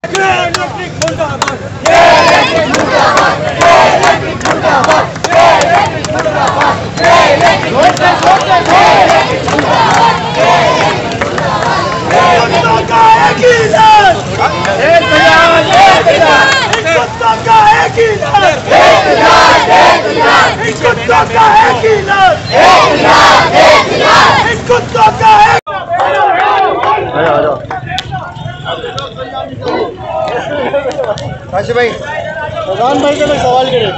भाई प्रधान भाई से मैं सवाल करें।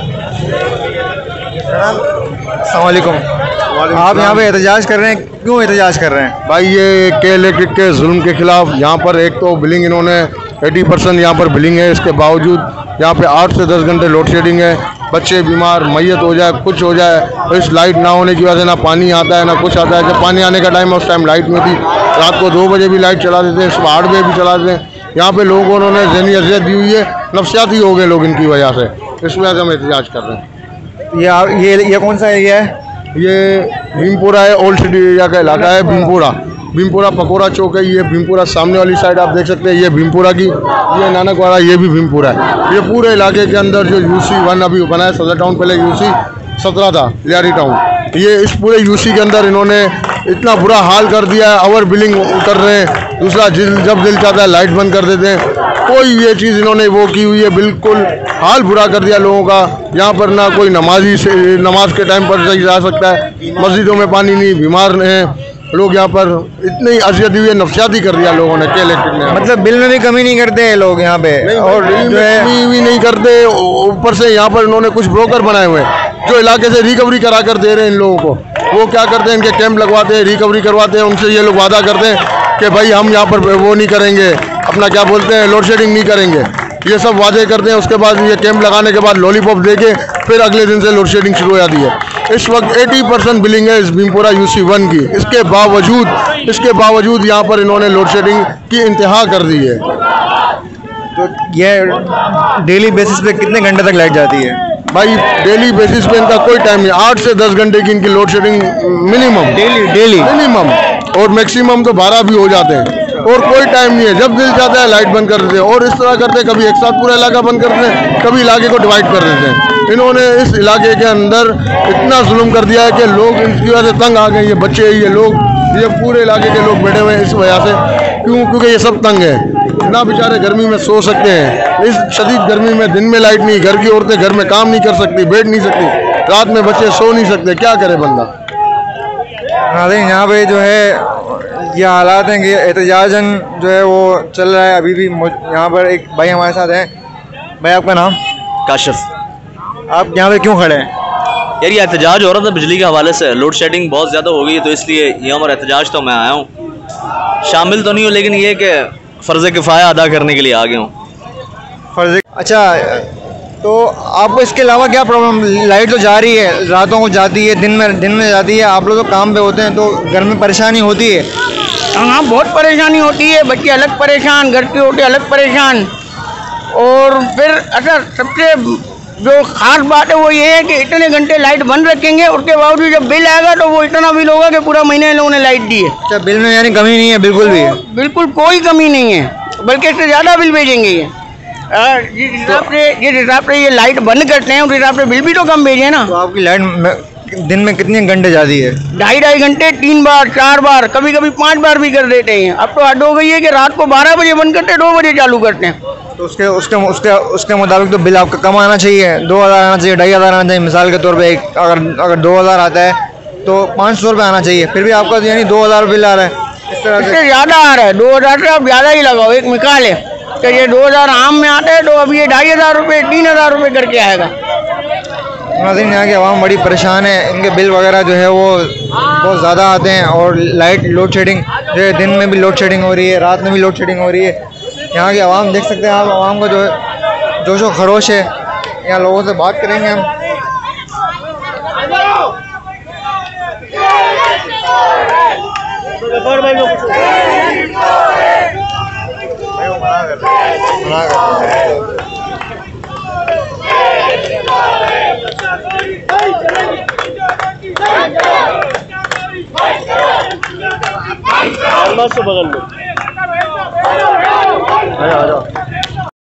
अस्सलामुअलैकुम। आप यहाँ पे एहतजाज कर रहे हैं, क्यों एहतजाज कर रहे हैं? भाई ये के इलेक्ट्रिक के जुल्म के खिलाफ यहाँ पर एक तो बिलिंग इन्होंने 80% यहाँ पर बिलिंग है, इसके बावजूद यहाँ पे 8 से 10 घंटे लोड शेडिंग है। बच्चे बीमार, मैयत हो जाए, कुछ हो जाए, इस लाइट ना होने की वजह से ना पानी आता है ना कुछ आता है। जब पानी आने का टाइम है उस टाइम लाइट नहीं थी, रात को 2 बजे भी लाइट चला देते हैं, सुबह 8 बजे भी चला देते हैं। यहाँ पे लोगों को उन्होंने ज़हनी अज़ियत दी हुई है, नफसियाती हो गए लोग इनकी वजह से, इस वजह से हम एहतजाज कर रहे हैं। ये कौन सा एरिया है? ये भीमपुरा है, ओल्ड सिटी एरिया का इलाका है भीमपुरा पकोड़ा चौक है। ये भीमपुरा सामने वाली साइड आप देख सकते हैं, ये भीमपुरा की, ये नानकवाड़ा, ये भी भीमपुरा है। ये पूरे इलाके के अंदर जो UC 1 अभी बना है, सदर टाउन पहले UC 17 था, लियारी टाउन, ये इस पूरे UC के अंदर इन्होंने इतना बुरा हाल कर दिया है। ओवर बिलिंग कर रहे हैं। दूसरा, जब दिल चाहता है लाइट बंद कर देते हैं। कोई ये चीज़ इन्होंने वो की हुई है, बिल्कुल हाल बुरा कर दिया लोगों का। यहाँ पर ना कोई नमाज के टाइम पर सही जा सकता है, मस्जिदों में पानी नहीं, बीमार हैं लोग। यहाँ पर इतनी अजियत हुई है, नफसियाती कर दिया लोगों ने के इलेक्ट्रिक ने। मतलब बिल में भी कमी नहीं करते हैं लोग यहाँ पे, और जो है कमी भी नहीं करते। ऊपर से यहाँ पर इन्होंने कुछ ब्रोकर बनाए हुए हैं जो इलाके से रिकवरी करा कर दे रहे हैं इन लोगों को। वो क्या करते हैं, इनके कैंप लगवाते हैं, रिकवरी करवाते हैं, उनसे ये लोग वादा करते हैं कि भाई हम यहाँ पर वो नहीं करेंगे, अपना क्या बोलते हैं, लोड शेडिंग नहीं करेंगे। ये सब वादे करते हैं। उसके बाद ये कैंप लगाने के बाद लॉलीपॉप देके फिर अगले दिन से लोड शेडिंग शुरू हो जाती है। इस वक्त 80% बिलिंग है इस भीमपुरा UC 1 की। इसके बावजूद यहाँ पर इन्होंने लोड शेडिंग की इंतहा कर दी है। तो ये डेली बेसिस पे कितने घंटे तक लाइट जाती है? भाई डेली बेसिस पे इनका कोई टाइम नहीं, 8 से 10 घंटे की इनकी load shedding minimum, daily minimum, और मैक्सिमम तो 12 भी हो जाते हैं। और कोई टाइम नहीं है, जब दिल चाहता है लाइट बंद कर देते हैं। और इस तरह करते हैं, कभी एक साथ पूरा इलाका बंद कर देते हैं, कभी इलाके को डिवाइड कर देते हैं। इन्होंने इस इलाके के अंदर इतना जुल्म कर दिया है कि लोग इसकी वजह से तंग आ गए। ये बच्चे, ये लोग, ये पूरे इलाके के लोग बैठे हुए हैं इस वजह से। क्योंकि ये सब तंग है ना, बेचारे गर्मी में सो सकते हैं, इस शदीद गर्मी में दिन में लाइट नहीं, घर की औरतें घर में काम नहीं कर सकती, बैठ नहीं सकती, रात में बच्चे सो नहीं सकते, क्या करे बंदा। यहाँ पे जो है ये हालात हैं कि एहतजाजन जो है वो चल रहा है अभी भी। यहाँ पर एक भाई हमारे साथ हैं। भाई आपका नाम? काशिफ। आप यहाँ पे क्यों खड़े हैं? यार ये एहतजाज हो रहा था बिजली के हवाले से, लोड शेडिंग बहुत ज़्यादा हो गई है, तो इसलिए ये हमारा एहतजाज तो मैं आया हूँ। शामिल तो नहीं हूँ, लेकिन ये कि फ़र्ज़ किफ़ाया अदा करने के लिए आ गया हूँ। अच्छा, तो आपको इसके अलावा क्या प्रॉब्लम? लाइट तो जा रही है, रातों को जाती है, दिन में जाती है, आप लोग तो काम पे होते हैं, तो घर में परेशानी होती है? हाँ, बहुत परेशानी होती है। बच्चे अलग परेशान, घर की औरतें अलग परेशान। और फिर अच्छा, सबसे जो खास बात है वो ये है कि इतने घंटे लाइट बंद रखेंगे, उसके बावजूद जब बिल आएगा तो वो इतना बिल होगा कि पूरा महीने लोगों ने लाइट दी है। अच्छा, बिल में यानी कमी नहीं है? बिल्कुल भी, बिल्कुल कोई कमी नहीं है, बल्कि इससे ज़्यादा बिल भेजेंगे ये। जिस हिसाब से ये लाइट बंद करते हैं उस हिसाब से बिल भी तो कम भेजे ना। तो आपकी लाइट दिन में कितने घंटे जाती है? 2.5 घंटे, 3 बार 4 बार, कभी कभी 5 बार भी कर देते हैं। अब तो हद हो गई है कि रात को 12 बजे बंद करते हैं, 2 बजे चालू करते हैं। तो उसके मुताबिक तो बिल आपका कम आना चाहिए, 2000 आना चाहिए, 2500 आना चाहिए। मिसाल के तौर पे अगर 2000 आता है तो 500 रुपये आना चाहिए, फिर भी आपका यानी 2000 बिल आ रहा है। इस तरह से ज़्यादा आ रहा है। 2000 से आप ज़्यादा ही लगाओ, एक मिसाल है कि ये 2000 आम में आता है, तो अब ये 2500 रुपये 3000 रुपये करके आएगा। नाज़रीन, यहाँ की आवाम बड़ी परेशान है, इनके बिल वगैरह जो है वो बहुत ज़्यादा आते हैं। और लाइट लोड शेडिंग जो है, दिन में भी लोड शेडिंग हो रही है, रात में भी लोड शेडिंग हो रही है। यहाँ की आवाम देख सकते हैं आप, आवाम का जो है जोशो खरोश है। यहाँ लोगों से बात करेंगे हम। बगल में आ जाओ।